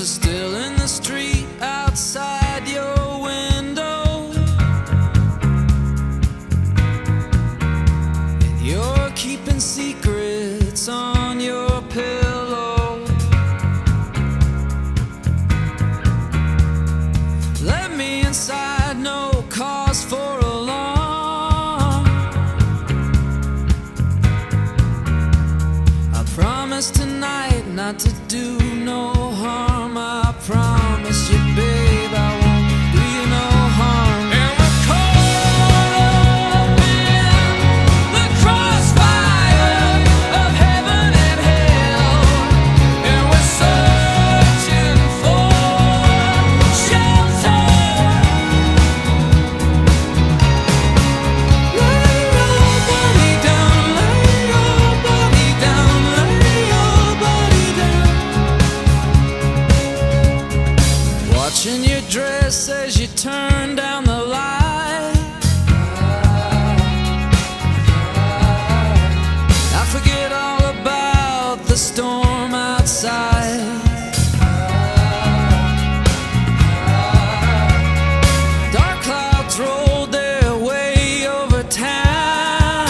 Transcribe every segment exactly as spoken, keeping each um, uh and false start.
are still in the street outside your window, and you're keeping secrets on your pillow. Let me inside, no cause for alarm. I promise tonight not to do no harm. I promise you, babe, I won't do you no harm. And we're caught up in the crossfire of heaven and hell, and we're searching for shelter. Lay your body down, lay your body down, lay your body down. Watching your dress as you turn down the light, I forget all about the storm outside. Dark clouds rolled their way over town.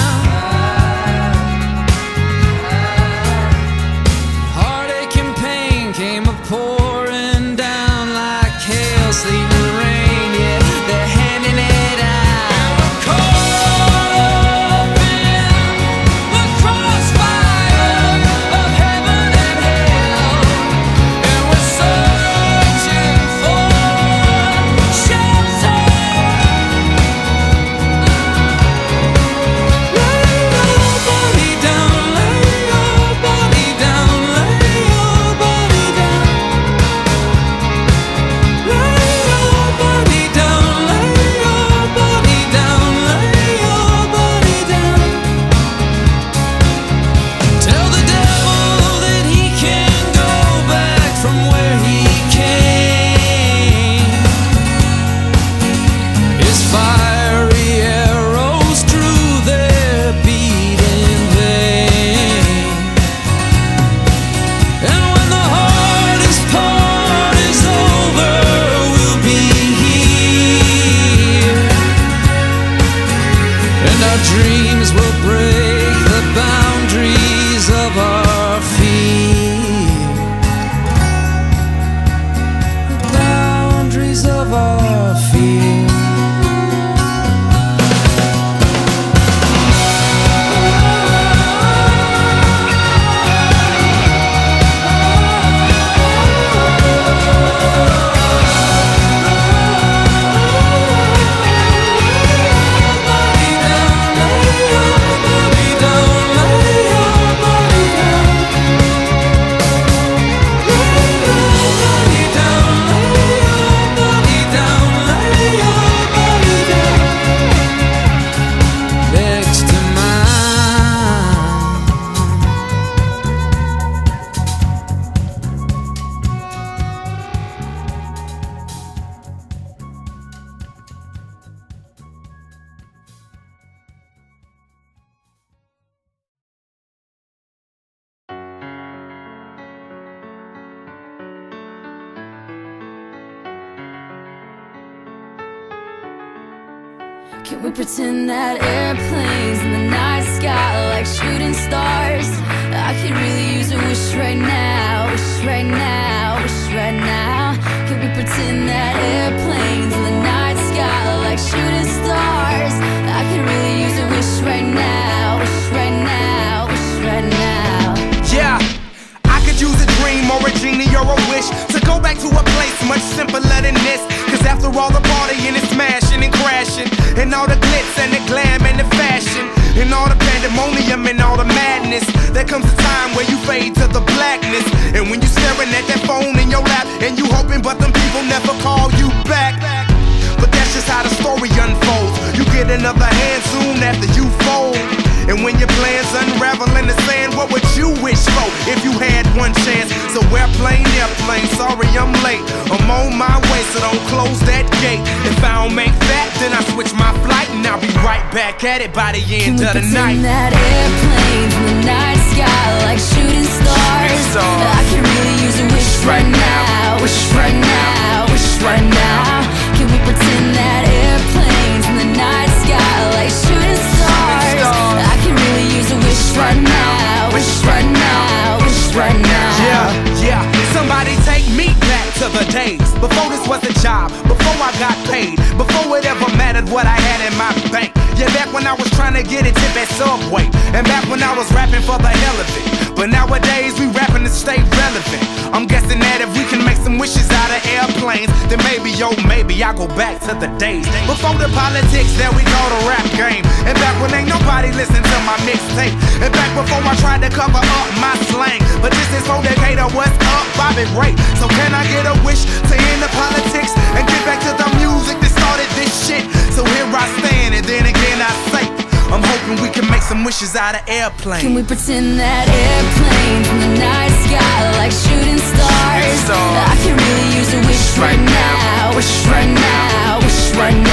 Heartache and pain came a-pouring down like hail, sleet and rain, yeah, they're handing it out. And we're caught up in the crossfire of heaven and hell, and we're searching for shelter. Lay your body down, lay your body down, lay your body down. Lay your body down, lay your body down, lay your body down. Tell the devil that he can go back from where he came. His fiery arrows drew their beating vein. And when the hardest part is over, we'll be here, and our dreams will break the boundaries of our fear, the boundaries of our fear. Next to mine. Can we pretend that airplanes in the night sky like shooting stars? I could really use a wish right now, wish right now, wish right now. Can we pretend that airplanes in the night sky like shooting stars? I could really use a wish right now, wish right now, wish right now. Yeah, I could use a dream or a genie or a wish to go back to a place much simpler than this. Cause after all the partying and smashing and crashing, and all the glitz and the glam and the fashion, and all the pandemonium and all the madness, there comes a time where you fade to the blackness. And when you staring at that phone in your lap, and you hoping but them people never call you back. But that's just how the story unfolds. You get another hand soon after you fold. And when your plans unravel in the sand, what would you wish for if you had one chance? So airplane, airplane, sorry I'm late. I'm on my way, so don't close that gate. If I don't make that, then I switch my flight, and I'll be right back at it by the end of the night. That airplane in the night sky like shooting stars. I can really use a wish right now, wish right now, wish right now. Can we pretend that airplanes in the night sky like shooting stars? I can really use a wish right now, wish right now, wish right now. Yeah, yeah. Somebody take me back to the days before this was a job, before I got paid, before it ever mattered what I had in my bank. Yeah, back when I was trying to get a tip at Subway, and back when I was rapping for the hell of it. But nowadays we rapping to stay relevant. I'm guessing that if we can make some wishes out of airplanes, then maybe, yo, maybe I'll go back to the days before the politics that we call the rap game. And back when ain't nobody listen to my mixtape. And back before I tried to cover up my slang. But this is for Decatur, what's up, Bobby Ray? So can I get a wish to end the politics and get back to the music that started this shit? So here I stand, and then again I say, I'm hoping we can make some wishes out of airplanes. Can we pretend that airplanes in the night sky like shooting stars? I can really use a wish right now, wish right now, wish right now.